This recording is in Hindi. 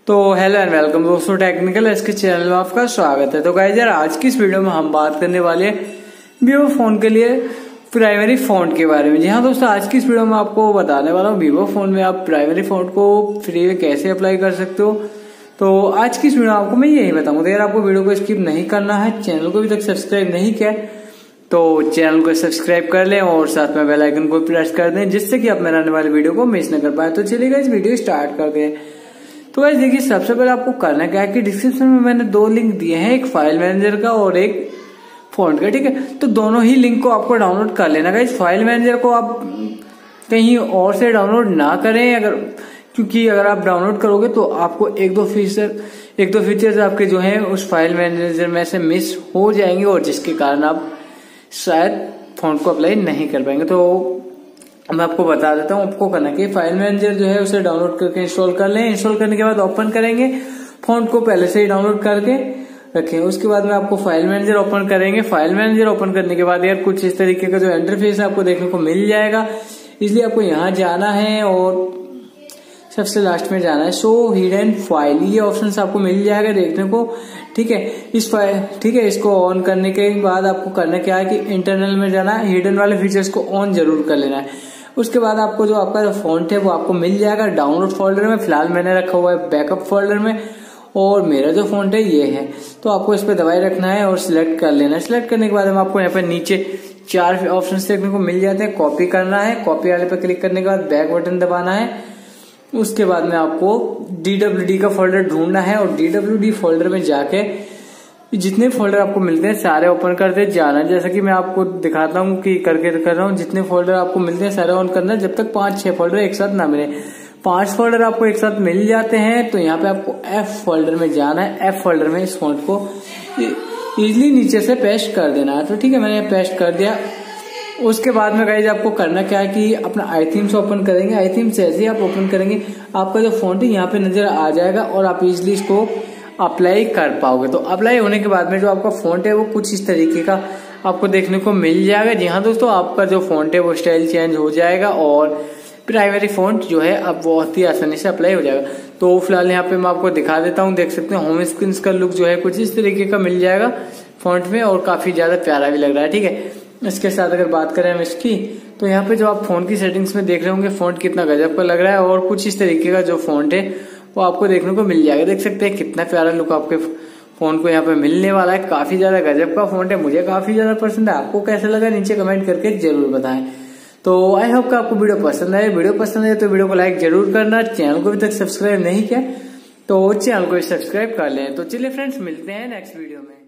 तो हेलो एंड वेलकम दोस्तों, टेक्निकल इसके चैनल में आपका स्वागत है। तो गाइस यार, आज की इस वीडियो में हम बात करने वाले हैं वीवो फोन के लिए प्राइमरी फॉन्ट के बारे में। जी हाँ दोस्तों, आज की इस वीडियो में आपको बताने वाला हूँ वीवो फोन में आप प्राइमरी फॉन्ट को फ्री में कैसे अप्लाई कर सकते हो। तो आज की इस वीडियो में आपको मैं यही बताऊंगा। तो यार, आपको वीडियो को स्किप नहीं करना है। चैनल को अभी तक सब्सक्राइब नहीं किया तो चैनल को सब्सक्राइब कर लें और साथ में बेल आइकन को प्रेस कर दें, जिससे कि आप मेरे आने वाले वीडियो को मिस न कर पाए। तो चलिए गाइस, वीडियो स्टार्ट करते हैं। तो गाइस देखिए, सबसे पहले आपको करना क्या है कि डिस्क्रिप्शन में मैंने दो लिंक दिए हैं, एक फाइल मैनेजर का और एक फॉन्ट का, ठीक है। तो दोनों ही लिंक को आपको डाउनलोड कर लेना गाइस। फाइल मैनेजर को आप कहीं और से डाउनलोड ना करें, क्योंकि अगर आप डाउनलोड करोगे तो आपको एक दो फीचर्स आपके जो है उस फाइल मैनेजर में से मिस हो जाएंगे, और जिसके कारण आप शायद फॉन्ट को अप्लाई नहीं कर पाएंगे। तो मैं आपको बता देता हूँ आपको करना कि फाइल मैनेजर जो है उसे डाउनलोड करके इंस्टॉल कर लें। इंस्टॉल करने के बाद ओपन करेंगे, फॉन्ट को पहले से ही डाउनलोड करके रखें। उसके बाद में आपको फाइल मैनेजर ओपन करेंगे। फाइल मैनेजर ओपन करने के बाद यार कुछ इस तरीके का जो इंटरफेस आपको देखने को मिल जाएगा। इसलिए आपको यहाँ जाना है और सबसे लास्ट में जाना है शो हिडन फाइल, ये ऑप्शन आपको मिल जाएगा देखने को, ठीक है। इसको ऑन करने के बाद आपको करना क्या है कि इंटरनल में जाना है, हिडन वाले फीचर्स को ऑन जरूर कर लेना है। उसके बाद आपको जो आपका जो फॉन्ट है वो आपको मिल जाएगा डाउनलोड फोल्डर में। फिलहाल मैंने रखा हुआ है बैकअप फोल्डर में, और मेरा जो फॉन्ट है ये है। तो आपको इस पे दबाए रखना है और सिलेक्ट कर लेना है। सिलेक्ट करने के बाद आपको यहाँ पे नीचे 4 ऑप्शन देखने को मिल जाते हैं। कॉपी करना है, कॉपी वाले पे क्लिक करने के बाद बैक बटन दबाना है। उसके बाद में आपको DWD का फोल्डर ढूंढना है, और DWD फोल्डर में जाके जितने फोल्डर आपको मिलते हैं सारे ओपन करते जाना। जैसा कि मैं आपको दिखाता हूँ कि करके कर रहा हूँ। जितने फोल्डर आपको मिलते हैं सारे ऑन करना है, जब तक 5-6 फोल्डर एक साथ ना मिले। 5 फोल्डर आपको एक साथ मिल जाते हैं तो यहाँ पे आपको F फोल्डर में जाना है। F फोल्डर में इस फॉन्ट को इजिली नीचे से पेस्ट कर देना है। तो ठीक है, मैंने पेस्ट कर दिया। उसके बाद में गाइस आपको करना क्या है कि अपना आई थीम्स ओपन करेंगे। आई थीम्स जैसे ही आप ओपन करेंगे, आपका जो फॉन्ट है यहाँ पे नजर आ जाएगा और आप इजिली इसको अप्लाई कर पाओगे। तो अप्लाई होने के बाद में जो आपका फॉन्ट है वो कुछ इस तरीके का आपको देखने को मिल जाएगा। जी हाँ दोस्तों, आपका जो फॉन्ट है वो स्टाइल चेंज हो जाएगा और प्राइमरी फॉन्ट जो है अब बहुत ही आसानी से अप्लाई हो जाएगा। तो फिलहाल यहाँ पे मैं आपको दिखा देता हूँ। देख सकते हैं होम स्क्रीन का लुक जो है कुछ इस तरीके का मिल जाएगा फॉन्ट में, और काफी ज्यादा प्यारा भी लग रहा है, ठीक है। इसके साथ अगर बात करें हम इसकी, तो यहाँ पे जो आप फोन की सेटिंग्स में देख रहे होंगे फॉन्ट कितना गजब का लग रहा है, और कुछ इस तरीके का जो फॉन्ट है वो आपको देखने को मिल जाएगा। देख सकते हैं कितना प्यारा लुक आपके फोन को यहाँ पे मिलने वाला है। काफी ज्यादा गजब का फॉन्ट है, मुझे काफी ज्यादा पसंद है। आपको कैसा लगा नीचे कमेंट करके जरूर बताएं। तो आई होप कि आपको वीडियो पसंद आए। वीडियो पसंद आए तो वीडियो को लाइक जरूर करना। चैनल को अभी तक सब्सक्राइब नहीं किया तो चैनल को सब्सक्राइब कर लें। तो चलिए फ्रेंड्स, मिलते हैं नेक्स्ट वीडियो में।